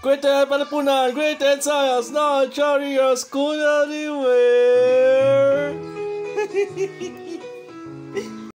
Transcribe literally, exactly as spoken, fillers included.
Greater Palapunan, greater science, not chariots, school anywhere.